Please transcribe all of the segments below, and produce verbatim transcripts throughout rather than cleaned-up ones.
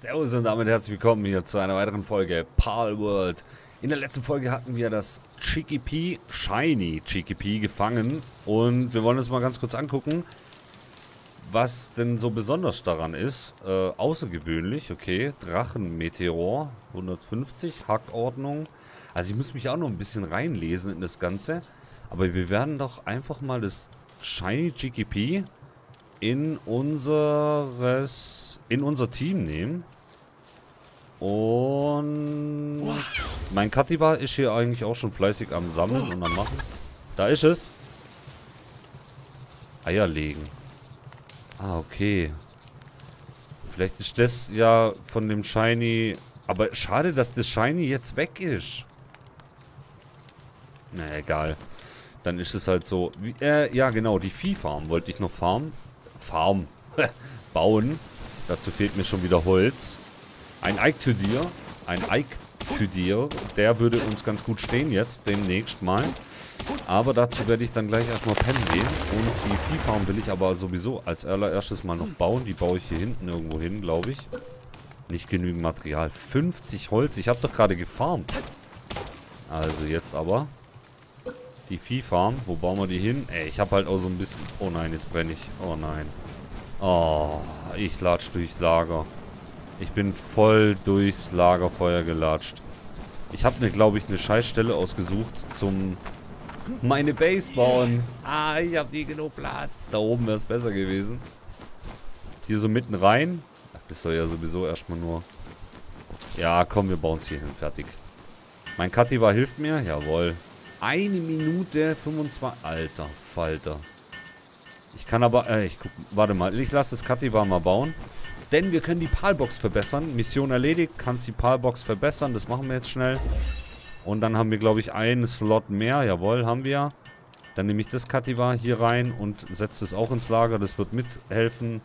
Servus und damit herzlich willkommen hier zu einer weiteren Folge Palworld. In der letzten Folge hatten wir das Chikipi, Shiny Chikipi gefangen und wir wollen uns mal ganz kurz angucken, was denn so besonders daran ist. Äh, außergewöhnlich, okay, Drachenmeteor, hundertfünfzig, Hackordnung. Also ich muss mich auch noch ein bisschen reinlesen in das Ganze, aber wir werden doch einfach mal das Shiny Chikipi in unseres, in unser Team nehmen. Und mein Katiba ist hier eigentlich auch schon fleißig am Sammeln und am Machen. Da ist es. Eier legen. Ah, okay. Vielleicht ist das ja von dem Shiny... Aber schade, dass das Shiny jetzt weg ist. Na, egal. Dann ist es halt so... Wie, äh, ja, genau, die Viehfarm wollte ich noch farmen. Farm. Bauen. Dazu fehlt mir schon wieder Holz. Ein Eiktüdier, ein Eiktüdier, der würde uns ganz gut stehen jetzt, demnächst mal. Aber dazu werde ich dann gleich erstmal pennen gehen. Und die Viehfarm will ich aber sowieso als allererstes mal noch bauen. Die baue ich hier hinten irgendwo hin, glaube ich. Nicht genügend Material. fünfzig Holz, ich habe doch gerade gefarmt. Also jetzt aber die Viehfarm, wo bauen wir die hin? Ey, ich habe halt auch so ein bisschen... Oh nein, jetzt brenne ich. Oh nein. Oh, ich latsch durchs Lager. Ich bin voll durchs Lagerfeuer gelatscht. Ich habe mir, glaube ich, eine Scheißstelle ausgesucht zum meine Base bauen. Ah, ich habe nie genug Platz. Da oben wäre es besser gewesen. Hier so mitten rein. Ach, das soll ja sowieso erstmal nur... Ja, komm, wir bauen es hier hin. Fertig. Mein Katiba hilft mir. Jawohl. Eine Minute fünfundzwanzig. Alter Falter. Ich kann aber... Äh, ich guck... Warte mal. Ich lasse das Katiba mal bauen. Denn wir können die Palbox verbessern. Mission erledigt. Kannst die Palbox verbessern. Das machen wir jetzt schnell. Und dann haben wir, glaube ich, einen Slot mehr. Jawohl, haben wir. Dann nehme ich das Katiba hier rein und setze es auch ins Lager. Das wird mithelfen.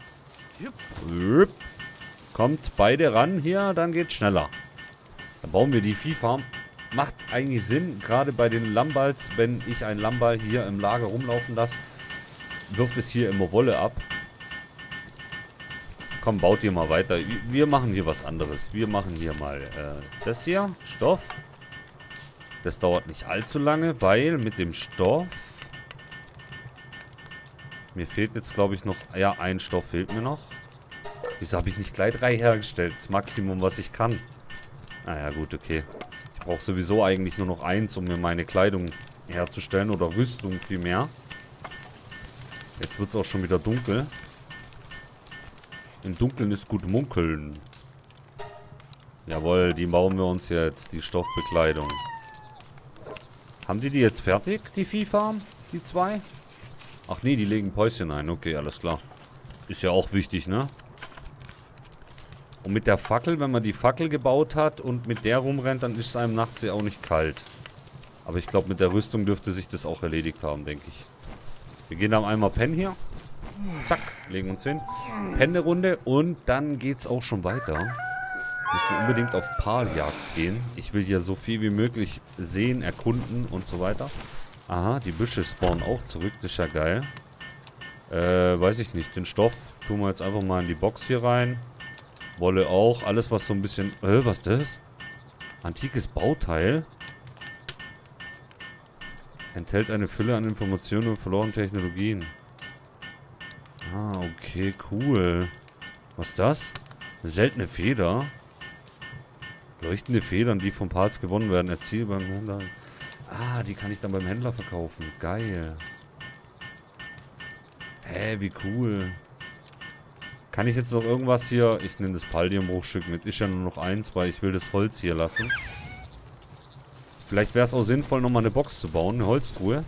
Kommt beide ran hier. Dann geht's schneller. Dann bauen wir die Viehfarm. Macht eigentlich Sinn. Gerade bei den Lamballs. Wenn ich einen Lamball hier im Lager rumlaufen lasse, wirft es hier immer Wolle ab. Komm, baut ihr mal weiter. Wir machen hier was anderes. Wir machen hier mal äh, das hier. Stoff. Das dauert nicht allzu lange, weil mit dem Stoff... Mir fehlt jetzt, glaube ich, noch... Ja, ein Stoff fehlt mir noch. Wieso habe ich nicht gleich drei hergestellt? Das Maximum, was ich kann. Naja, gut, okay. Ich brauche sowieso eigentlich nur noch eins, um mir meine Kleidung herzustellen. Oder Rüstung vielmehr. Jetzt wird es auch schon wieder dunkel. Im Dunkeln ist gut munkeln. Jawohl, die bauen wir uns jetzt, die Stoffbekleidung. Haben die die jetzt fertig, die Viehfarm? Die zwei? Ach nee, die legen Päuschen ein. Okay, alles klar. Ist ja auch wichtig, ne? Und mit der Fackel, wenn man die Fackel gebaut hat und mit der rumrennt, dann ist es einem nachts ja auch nicht kalt. Aber ich glaube, mit der Rüstung dürfte sich das auch erledigt haben, denke ich. Wir gehen dann einmal pennen hier. Zack, legen uns hin. Pennerunde und dann geht's auch schon weiter. Wir müssen unbedingt auf Paljagd gehen. Ich will hier so viel wie möglich sehen, erkunden und so weiter. Aha, die Büsche spawnen auch zurück. Das ist ja geil. Äh, weiß ich nicht. Den Stoff tun wir jetzt einfach mal in die Box hier rein. Wolle auch. Alles, was so ein bisschen... Äh, was ist das? Antikes Bauteil. Enthält eine Fülle an Informationen und verlorenen Technologien. Ah, okay, cool. Was ist das? Eine seltene Feder. Leuchtende Federn, die vom Pals gewonnen werden. Erziel beim Händler. Ah, die kann ich dann beim Händler verkaufen. Geil. Hä, wie cool. Kann ich jetzt noch irgendwas hier... Ich nehme das Paldiumbruchstück mit. Ist ja nur noch eins, weil ich will das Holz hier lassen. Vielleicht wäre es auch sinnvoll, nochmal eine Box zu bauen. Eine Holztruhe.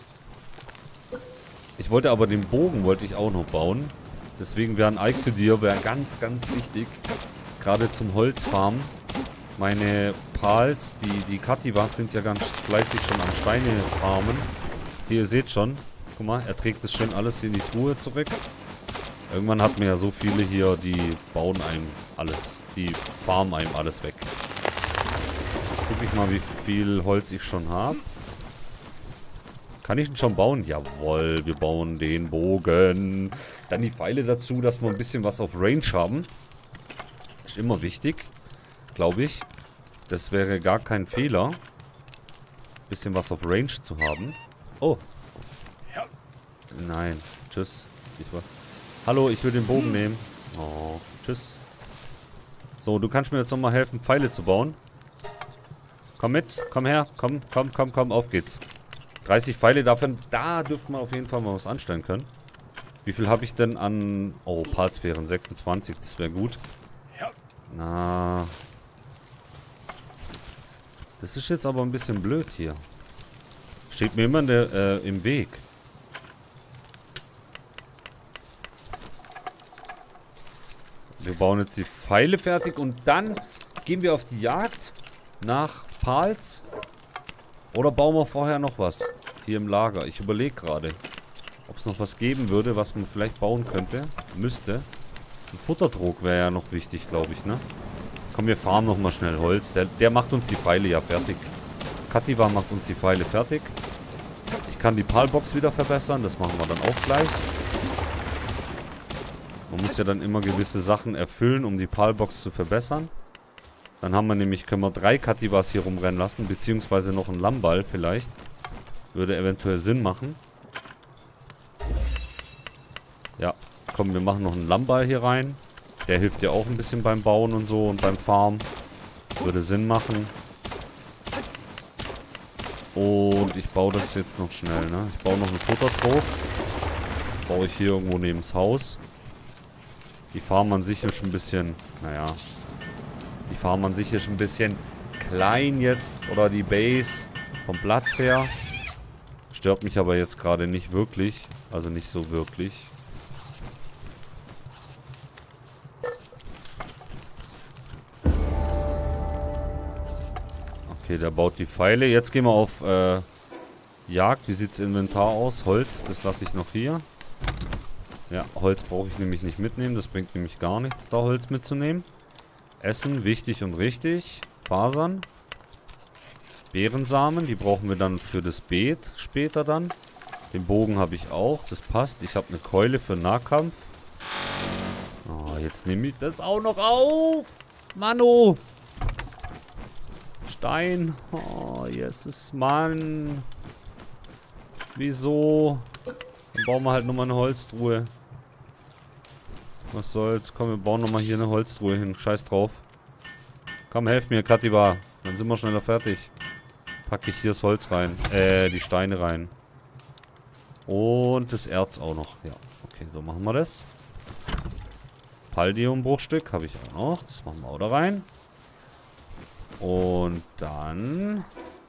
Ich wollte aber den Bogen wollte ich auch noch bauen. Deswegen wäre ein Eiktüdier wäre ganz, ganz wichtig. Gerade zum Holzfarmen. Meine Pals, die, die Katibas sind ja ganz fleißig schon am Steinefarmen. Hier, ihr seht schon. Guck mal, er trägt das schön alles in die Truhe zurück. Irgendwann hat man ja so viele hier, die bauen einem alles. Die farmen einem alles weg. Jetzt gucke ich mal, wie viel Holz ich schon habe. Kann ich ihn schon bauen? Jawohl, wir bauen den Bogen. Dann die Pfeile dazu, dass wir ein bisschen was auf Range haben. Ist immer wichtig, glaube ich. Das wäre gar kein Fehler. Bisschen was auf Range zu haben. Oh. Nein. Tschüss. Ich war... Hallo, ich will den Bogen nehmen. Oh, tschüss. So, du kannst mir jetzt nochmal helfen, Pfeile zu bauen. Komm mit, komm her, komm, komm, komm, komm, auf geht's. dreißig Pfeile, davon, da dürfte man auf jeden Fall mal was anstellen können. Wie viel habe ich denn an... Oh, Palsphären, sechsundzwanzig, das wäre gut. Na... Das ist jetzt aber ein bisschen blöd hier. Steht mir immer in der, äh, im Weg. Wir bauen jetzt die Pfeile fertig und dann gehen wir auf die Jagd nach Pals. Oder bauen wir vorher noch was hier im Lager? Ich überlege gerade, ob es noch was geben würde, was man vielleicht bauen könnte. Müsste. Ein Futtertrog wäre ja noch wichtig, glaube ich, ne? Komm, wir farmen nochmal schnell Holz. Der, der macht uns die Pfeile ja fertig. Kativa macht uns die Pfeile fertig. Ich kann die Palbox wieder verbessern. Das machen wir dann auch gleich. Man muss ja dann immer gewisse Sachen erfüllen, um die Palbox zu verbessern. Dann haben wir nämlich, können wir drei Kativas hier rumrennen lassen, beziehungsweise noch einen Lammball vielleicht. Würde eventuell Sinn machen. Ja, komm, wir machen noch einen Lammball hier rein. Der hilft ja auch ein bisschen beim Bauen und so und beim Farmen. Würde Sinn machen. Und ich baue das jetzt noch schnell, ne? Ich baue noch einen Futtertrog. Baue ich hier irgendwo neben das Haus. Die Farm an sich ist ein bisschen, naja. Die Farm an sich ist ein bisschen klein jetzt. Oder die Base vom Platz her. Stört mich aber jetzt gerade nicht wirklich. Also nicht so wirklich. Okay, der baut die Pfeile. Jetzt gehen wir auf äh, Jagd. Wie sieht das Inventar aus? Holz, das lasse ich noch hier. Ja, Holz brauche ich nämlich nicht mitnehmen. Das bringt nämlich gar nichts, da Holz mitzunehmen. Essen, wichtig und richtig. Fasern. Beerensamen, die brauchen wir dann für das Beet später dann. Den Bogen habe ich auch, das passt. Ich habe eine Keule für Nahkampf. Oh, jetzt nehme ich das auch noch auf. Mano. Stein. Oh, Jesus, Mann. Wieso? Dann bauen wir halt nochmal eine Holztruhe. Was soll's? Komm, wir bauen nochmal hier eine Holztruhe hin. Scheiß drauf. Komm, helf mir, Kativa. Dann sind wir schneller fertig. Packe ich hier das Holz rein. Äh, die Steine rein. Und das Erz auch noch. Ja, okay, so machen wir das. Paldiumbruchstück habe ich auch noch. Das machen wir auch da rein. Und dann...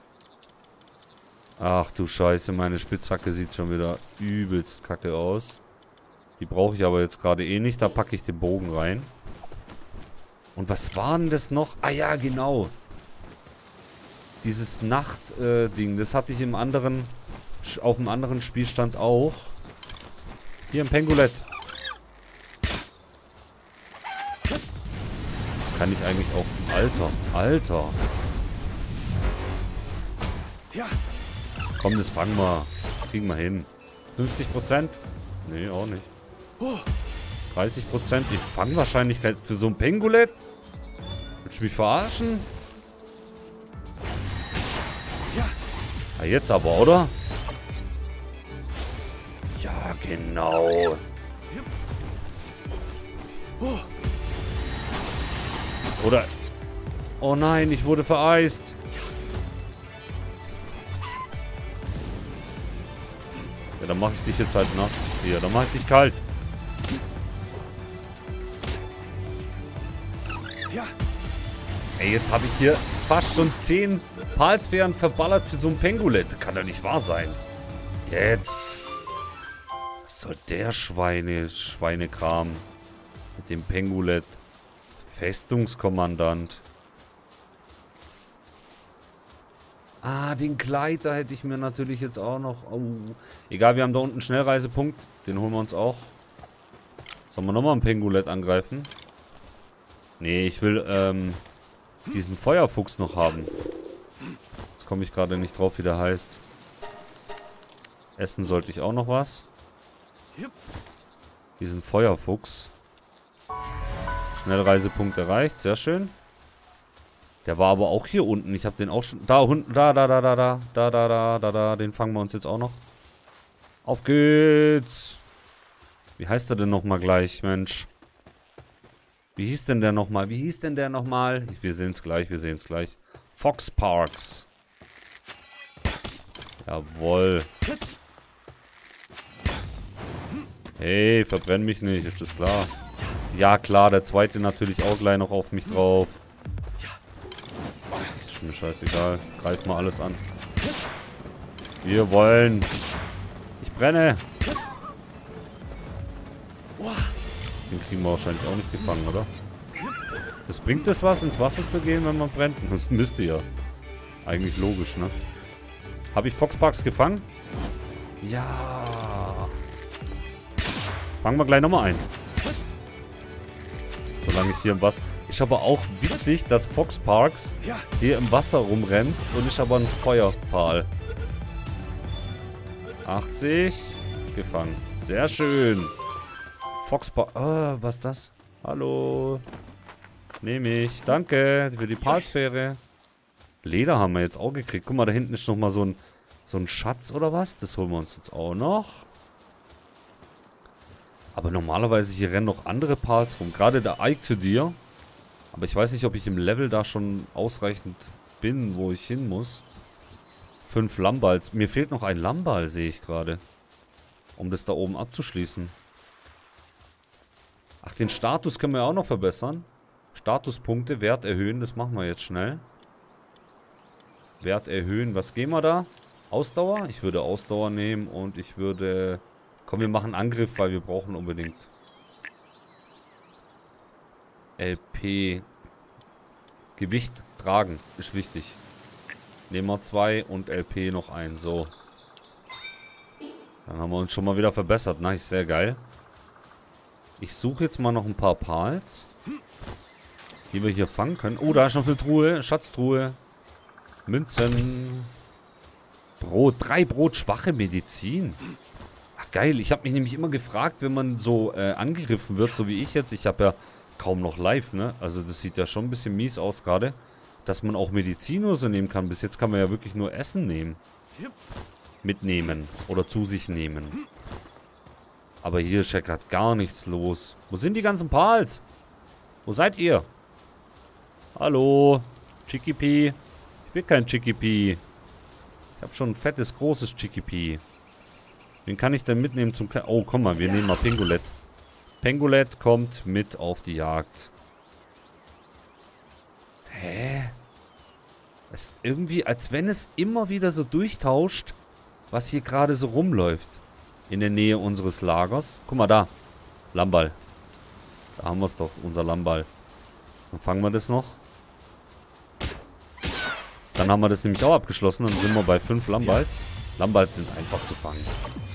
Ach du Scheiße, meine Spitzhacke sieht schon wieder übelst kacke aus. Die brauche ich aber jetzt gerade eh nicht. Da packe ich den Bogen rein. Und was war denn das noch? Ah ja, genau. Dieses Nacht-Ding, äh, das hatte ich im anderen, auf dem anderen Spielstand auch. Hier im Pengulett. Das kann ich eigentlich auch... Alter, Alter. Ja. Komm, das fangen wir. Das kriegen wir hin. fünfzig Prozent? Nee, auch nicht. dreißig Prozent. Die Fangwahrscheinlichkeit für so ein Pengulett? Willst du mich verarschen? Ja. Ah, jetzt aber, oder? Ja, genau. Oder... Oh nein, ich wurde vereist. Ja, dann mache ich dich jetzt halt nass. Hier, dann mache ich dich kalt. Ja. Ey, jetzt habe ich hier fast schon zehn Palsphären verballert für so ein Pengulett. Kann doch nicht wahr sein. Jetzt. Was soll der Schweine, Schweinekram mit dem Pengulett? Festungskommandant. Ah, den Gleiter hätte ich mir natürlich jetzt auch noch... Oh. Egal, wir haben da unten einen Schnellreisepunkt. Den holen wir uns auch. Sollen wir nochmal ein Pengulett angreifen? Nee, ich will ähm, diesen Feuerfuchs noch haben. Jetzt komme ich gerade nicht drauf, wie der heißt. Essen sollte ich auch noch was. Diesen Feuerfuchs. Schnellreisepunkt erreicht. Sehr schön. Der war aber auch hier unten. Ich habe den auch schon... Da, unten. Da, da, da, da, da. Da, da, da, da, da. Den fangen wir uns jetzt auch noch. Auf geht's. Wie heißt der denn nochmal gleich, Mensch? Wie hieß denn der nochmal? Wie hieß denn der nochmal? Wir sehen es gleich, wir sehen es gleich. Fox Parks. Jawohl. Hey, verbrenn mich nicht, ist das klar? Ja, klar, der zweite natürlich auch gleich noch auf mich drauf. Ist mir scheißegal. Greift mal alles an. Wir wollen. Ich brenne. Den kriegen wir wahrscheinlich auch nicht gefangen, oder? Das bringt es was, ins Wasser zu gehen, wenn man brennt? Müsste ja. Eigentlich logisch, ne? Habe ich Foxparks gefangen? Ja. Fangen wir gleich nochmal ein. Solange ich hier im Wasser... Ist aber auch witzig, dass Foxparks hier im Wasser rumrennt und ich aber ein Feuerpfahl. achtzig. Gefangen. Sehr schön. Foxparks... Oh, was ist das? Hallo. Nehme ich. Danke für die Palsphäre. Leder haben wir jetzt auch gekriegt. Guck mal, da hinten ist nochmal so ein, so ein Schatz oder was. Das holen wir uns jetzt auch noch. Aber normalerweise hier rennen noch andere Pals rum. Gerade der Ike-to-Dir. Aber ich weiß nicht, ob ich im Level da schon ausreichend bin, wo ich hin muss. Fünf Lamballs. Mir fehlt noch ein Lamball, sehe ich gerade. Um das da oben abzuschließen. Ach, den Status können wir auch noch verbessern. Statuspunkte, Wert erhöhen. Das machen wir jetzt schnell. Wert erhöhen. Was gehen wir da? Ausdauer? Ich würde Ausdauer nehmen und ich würde... Komm, wir machen Angriff, weil wir brauchen unbedingt... L P. Gewicht tragen ist wichtig. Nehmen wir zwei und L P noch ein. So. Dann haben wir uns schon mal wieder verbessert. Nice, sehr geil. Ich suche jetzt mal noch ein paar Pals, die wir hier fangen können. Oh, da ist noch eine Truhe. Schatztruhe. Münzen. Brot. Drei Brot, schwache Medizin. Ach, geil. Ich habe mich nämlich immer gefragt, wenn man so äh, angegriffen wird, so wie ich jetzt. Ich habe ja kaum noch live, ne? Also das sieht ja schon ein bisschen mies aus gerade. Dass man auch Medizin oder so nehmen kann. Bis jetzt kann man ja wirklich nur Essen nehmen. Mitnehmen. Oder zu sich nehmen. Aber hier ist ja gerade gar nichts los. Wo sind die ganzen Pals? Wo seid ihr? Hallo? Chikipi? Ich will kein Chikipi. Ich habe schon ein fettes, großes Chikipi. Wen kann ich denn mitnehmen zum... Ke oh, komm mal, wir nehmen mal Pengolett. Pengolett kommt mit auf die Jagd. Hä? Es ist irgendwie, als wenn es immer wieder so durchtauscht, was hier gerade so rumläuft. In der Nähe unseres Lagers. Guck mal da. Lamball. Da haben wir es doch, unser Lamball. Dann fangen wir das noch. Dann haben wir das nämlich auch abgeschlossen. Dann sind wir bei fünf Lamballs. Lamballs sind einfach zu fangen.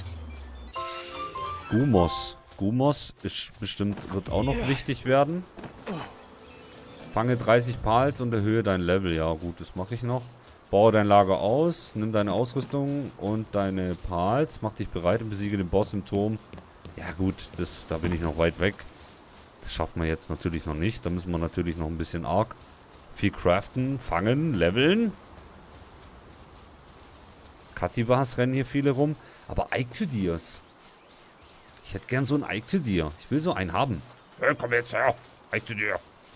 Gumos. Gumos ist bestimmt, wird auch noch wichtig werden. Fange dreißig Pals und erhöhe dein Level. Ja gut, das mache ich noch. Baue dein Lager aus, nimm deine Ausrüstung und deine Pals. Mach dich bereit und besiege den Boss im Turm. Ja gut, das, da bin ich noch weit weg. Das schaffen wir jetzt natürlich noch nicht. Da müssen wir natürlich noch ein bisschen arg viel craften, fangen, leveln. Kativas rennen hier viele rum. Aber Ike-to-Dirs. Ich hätte gern so ein Ike-to-Dir. Ich will so einen haben. Hey, komm jetzt her. Ike-to-Dir.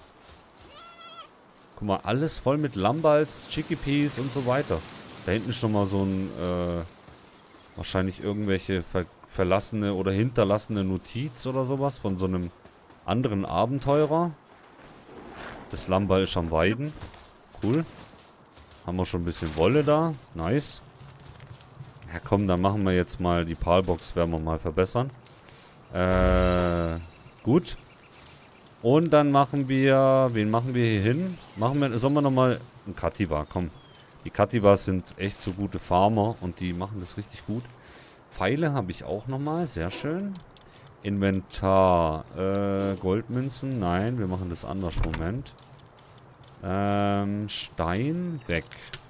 Guck mal, alles voll mit Lamballs, Chikipis und so weiter. Da hinten ist schon mal so ein, äh, wahrscheinlich irgendwelche ver verlassene oder hinterlassene Notiz oder sowas von so einem anderen Abenteurer. Das Lamball ist am Weiden. Cool. Haben wir schon ein bisschen Wolle da. Nice. Ja komm, dann machen wir jetzt mal die Palbox, werden wir mal verbessern. Äh, gut. Und dann machen wir... Wen machen wir hier hin? Machen wir... Sollen wir nochmal... Ein Kativa, komm. Die Kativas sind echt so gute Farmer. Und die machen das richtig gut. Pfeile habe ich auch nochmal. Sehr schön. Inventar. Äh, Goldmünzen. Nein, wir machen das anders. Moment. Ähm, Stein. Weg.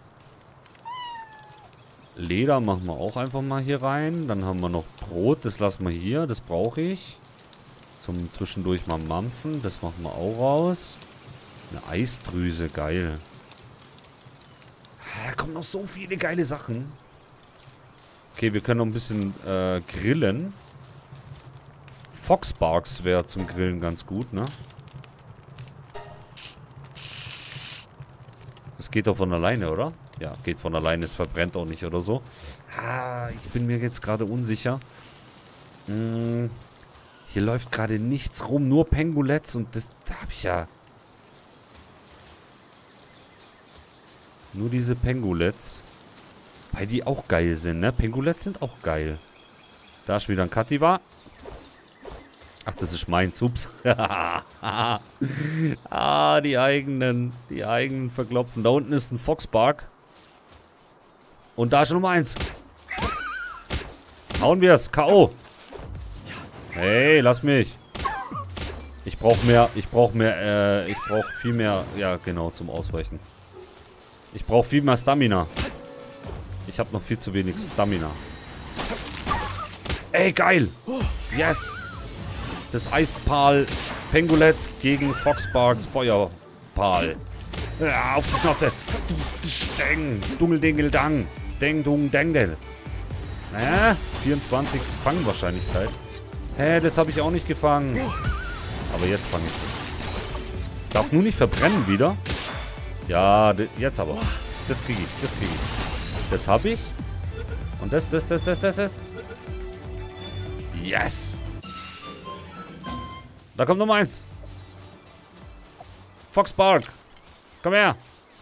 Leder machen wir auch einfach mal hier rein. Dann haben wir noch Brot. Das lassen wir hier. Das brauche ich. Zum zwischendurch mal mampfen. Das machen wir auch raus. Eine Eisdrüse, geil. Da kommen noch so viele geile Sachen. Okay, wir können noch ein bisschen äh, grillen. Foxbarks wäre zum Grillen ganz gut, ne? Das geht doch von alleine, oder? Ja, geht von alleine. Es verbrennt auch nicht oder so. Ah, ich bin mir jetzt gerade unsicher. Hm, hier läuft gerade nichts rum. Nur Pangolets und das da habe ich ja... Nur diese Pangolets. Weil die auch geil sind, ne? Pangolets sind auch geil. Da ist wieder ein Kativa. Ach, das ist meins. Ups. Ah, die eigenen. Die eigenen verklopfen. Da unten ist ein Foxbark. Und da ist Nummer eins. Hauen wir es. K O Hey, lass mich. Ich brauche mehr. Ich brauche mehr. Äh, ich brauche viel mehr. Ja, genau, zum Ausweichen. Ich brauche viel mehr Stamina. Ich habe noch viel zu wenig Stamina. Ey, geil. Yes. Das Eispal Pengulet gegen Foxbarks Feuerpal. Ja, auf die Knopfe. Deng. Dungeldingeldang. Deng, dung, dengdel. Naja, vierundzwanzig Fangwahrscheinlichkeit. Hä, das habe ich auch nicht gefangen. Aber jetzt fange ich. Darf nur nicht verbrennen wieder. Ja, jetzt aber. Das kriege ich, das kriege ich. Das habe ich. Und das, das, das, das, das, das. Yes. Da kommt Nummer eins. Foxbark. Komm her.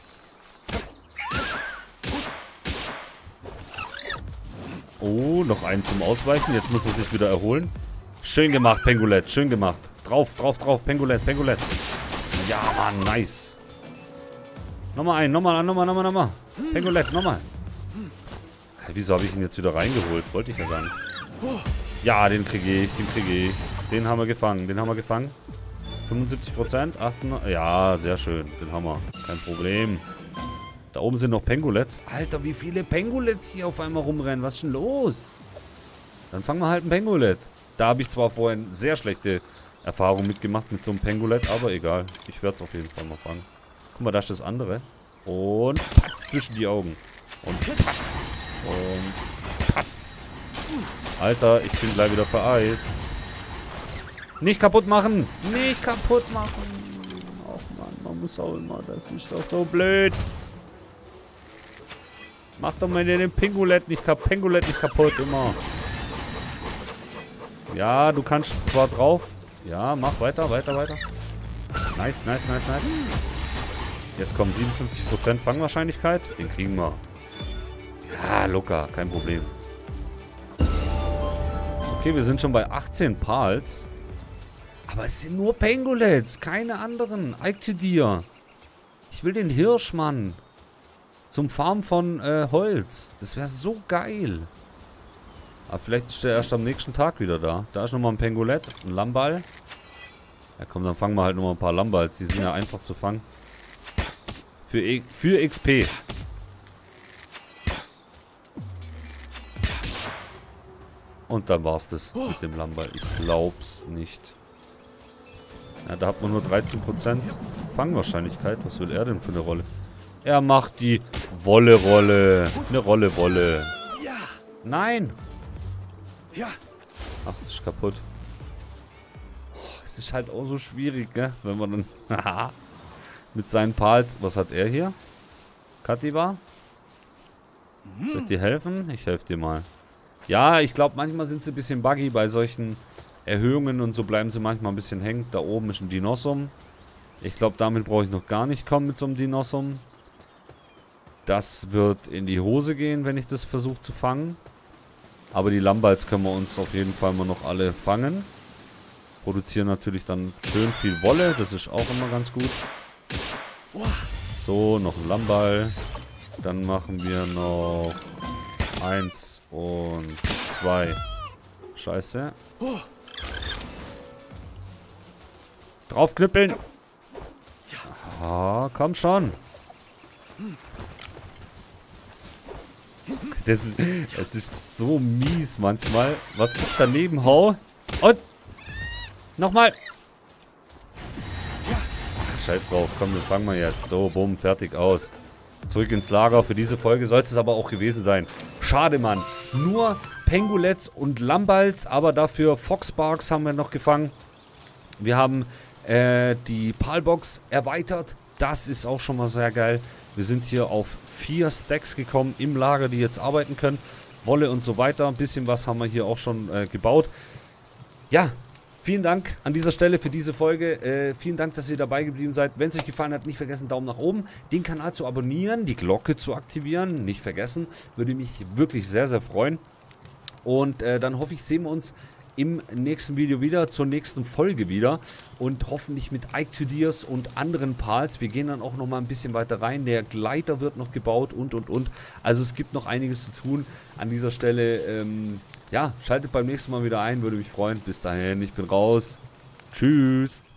Oh, noch einen zum Ausweichen. Jetzt muss er sich wieder erholen. Schön gemacht, Pengulet. Schön gemacht. Drauf, drauf, drauf. Pengulet, Pengulet. Ja, Mann, nice. Nochmal einen, nochmal, nochmal, nochmal, nochmal. Pengulet, nochmal. Wieso habe ich ihn jetzt wieder reingeholt? Wollte ich ja gar nicht. Ja, den kriege ich, den kriege ich. Den haben wir gefangen, den haben wir gefangen. fünfundsiebzig Prozent, achtundneunzig. Ja, sehr schön, den haben wir. Kein Problem. Da oben sind noch Pangolets. Alter, wie viele Pangolets hier auf einmal rumrennen. Was ist denn los? Dann fangen wir halt ein Pangolet. Da habe ich zwar vorhin sehr schlechte Erfahrungen mitgemacht mit so einem Pangolet, aber egal. Ich werde es auf jeden Fall mal fangen. Guck mal, da ist das andere. Und patz zwischen die Augen. Und patz. Und patz. Alter, ich bin gleich wieder vereist. Nicht kaputt machen. Nicht kaputt machen. Ach Mann, man muss auch immer. Das ist doch so blöd. Mach doch mal den Pingulet nicht kaputt. Pingulet nicht kaputt, immer. Ja, du kannst zwar drauf. Ja, mach weiter, weiter, weiter. Nice, nice, nice, nice. Jetzt kommen siebenundfünfzig Prozent Fangwahrscheinlichkeit. Den kriegen wir. Ja, locker, kein Problem. Okay, wir sind schon bei achtzehn Pals. Aber es sind nur Pangolets, keine anderen. Eiktüdier. Ich will den Hirsch, Mann. Zum Farmen von äh, Holz. Das wäre so geil. Aber vielleicht ist der erst am nächsten Tag wieder da. Da ist nochmal ein Pangolet, ein Lammball. Ja komm, dann fangen wir halt nochmal ein paar Lammballs. Die sind ja einfach zu fangen. Für, e für X P. Und dann war's das mit dem Lammball. Ich glaub's nicht. Ja, da hat man nur dreizehn Prozent Fangwahrscheinlichkeit. Was will er denn für eine Rolle? Er macht die Wolle-Rolle. Eine Rolle-Wolle. Ja. Nein. Ja. Ach, das ist kaputt. Oh, es ist halt auch so schwierig, ne? Wenn man dann mit seinen Pals... Was hat er hier? Kativa? Soll ich dir helfen? Ich helfe dir mal. Ja, ich glaube, manchmal sind sie ein bisschen buggy bei solchen Erhöhungen und so bleiben sie manchmal ein bisschen hängen. Da oben ist ein Dinossum. Ich glaube, damit brauche ich noch gar nicht kommen mit so einem Dinossum. Das wird in die Hose gehen, wenn ich das versuche zu fangen. Aber die Lammballs können wir uns auf jeden Fall mal noch alle fangen. Produzieren natürlich dann schön viel Wolle. Das ist auch immer ganz gut. So, noch ein Lammball. Dann machen wir noch eins und zwei. Scheiße. Draufknüppeln. Ah, komm schon. Das ist, das ist so mies manchmal, was ich daneben hau. Und Nochmal. Ach, scheiß drauf. Komm, das fangen wir jetzt. So, bumm, fertig, aus. Zurück ins Lager. Für diese Folge soll es aber auch gewesen sein. Schade, Mann. Nur Pangolets und Lamballs, aber dafür Foxbarks haben wir noch gefangen. Wir haben äh, die Palbox erweitert. Das ist auch schon mal sehr geil. Wir sind hier auf vier Stacks gekommen im Lager, die jetzt arbeiten können. Wolle und so weiter. Ein bisschen was haben wir hier auch schon äh, gebaut. Ja, vielen Dank an dieser Stelle für diese Folge. Äh, vielen Dank, dass ihr dabei geblieben seid. Wenn es euch gefallen hat, nicht vergessen, Daumen nach oben. Den Kanal zu abonnieren, die Glocke zu aktivieren. Nicht vergessen. Würde mich wirklich sehr, sehr freuen. Und äh, dann hoffe ich, sehen wir uns im nächsten Video wieder, zur nächsten Folge wieder. Und hoffentlich mit Ike to Deers und anderen Pals. Wir gehen dann auch noch mal ein bisschen weiter rein. Der Gleiter wird noch gebaut und, und, und. Also es gibt noch einiges zu tun an dieser Stelle. Ähm, ja, schaltet beim nächsten Mal wieder ein. Würde mich freuen. Bis dahin, ich bin raus. Tschüss.